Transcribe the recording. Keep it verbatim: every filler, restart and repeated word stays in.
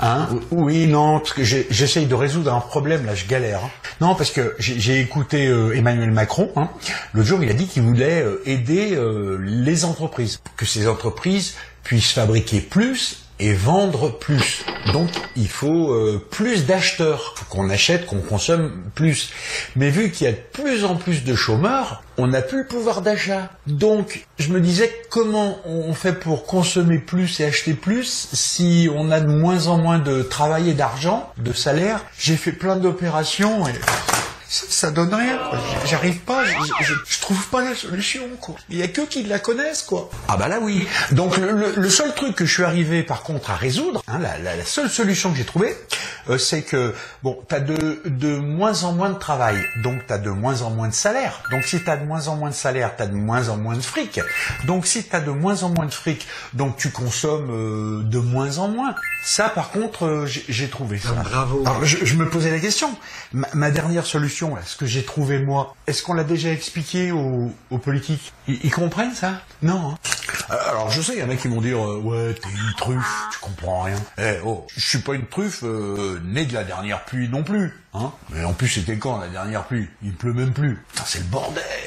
Hein? Oui, non, parce que j'essaye de résoudre un problème, là, je galère. Hein. Non, parce que j'ai écouté euh, Emmanuel Macron, hein. L'autre jour, il a dit qu'il voulait euh, aider euh, les entreprises, pour que ces entreprises puissent fabriquer plus et vendre plus. Donc, il faut euh, plus d'acheteurs. Il faut qu'on achète, qu'on consomme plus. Mais vu qu'il y a de plus en plus de chômeurs, on n'a plus le pouvoir d'achat. Donc, je me disais, comment on fait pour consommer plus et acheter plus si on a de moins en moins de travail et d'argent, de salaire? J'ai fait plein d'opérations et... Ça, ça donne rien, quoi. J'arrive pas, je, je, je trouve pas la solution, quoi. Il y a que qui la connaissent, quoi. Ah bah là oui. Donc le, le, le seul truc que je suis arrivé par contre à résoudre, hein, la, la, la seule solution que j'ai trouvée, euh, c'est que bon, t'as de de moins en moins de travail, donc t'as de moins en moins de salaire. Donc si t'as de moins en moins de salaire, t'as de moins en moins de fric. Donc si t'as de moins en moins de fric, donc tu consommes euh, de moins en moins. Ça par contre, euh, j'ai trouvé ça. Ah, bravo. Alors je, je me posais la question. Ma, ma dernière solution, ce que j'ai trouvé moi, est-ce qu'on l'a déjà expliqué aux, aux politiques? Ils, ils comprennent ça? Non. Hein. Alors je sais, il y en a qui vont dire euh, ouais, t'es une truffe, tu comprends rien. Eh oh, je suis pas une truffe euh, née de la dernière pluie non plus. Hein. Mais en plus c'était quand la dernière pluie? Il pleut même plus. Putain, c'est le bordel.